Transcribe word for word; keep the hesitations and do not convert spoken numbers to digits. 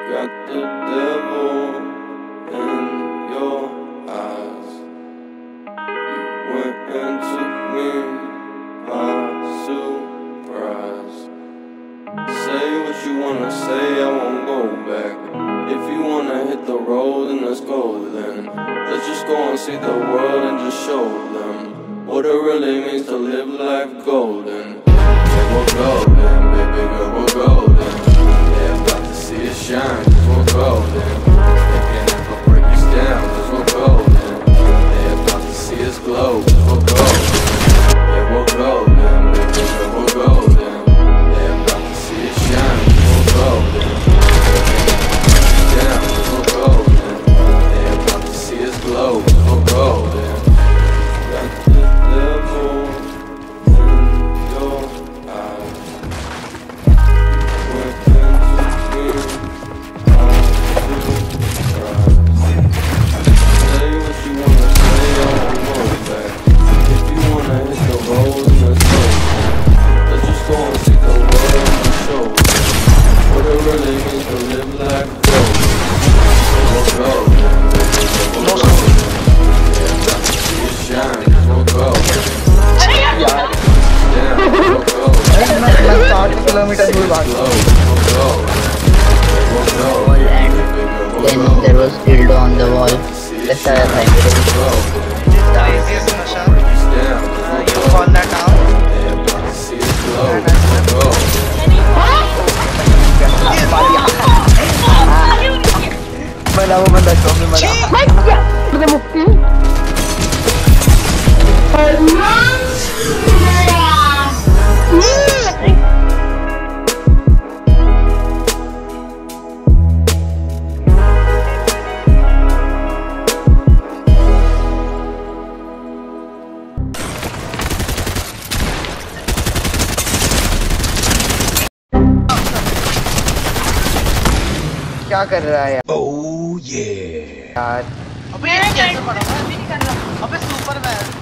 got the devil in your eyes. You went and took me by surprise. Say what you wanna say, I won't go back. If you wanna hit the road, then let's go then. Let's just go and see the world and just show them what it really means to live life golden. We're golden, baby girl, we're golden. They're about to see us shine, cause we're golden. They can never break us down, cause we're golden. They're about to see us glow, cause we're golden. Yeah, we're golden, baby girl, we're golden. They're about to see us shine, cause we're golden. They can never break us down, cause we're golden. They're about to see us glow, cause we're golden. Got the devil in your eyes. Went into me, I surprise. Say what you wanna say, I won't go back. If you wanna hit the road, then let's go. Let's just go and see the world and show what it really means to live life golden. We're golden, baby, we're golden. Yeah, about to see it shine, cause we're golden. Yeah, we're golden. साठ kilometre दूर भाग Then there was dildo on the wall. Let's have a time. You call that out? मला वो बंदा shop में मला मुक्ति क्या कर रहा है यार? Oh yeah. यार अबे ये कैसे पड़ा? मैं भी नहीं कर रहा। अबे सुपर मैन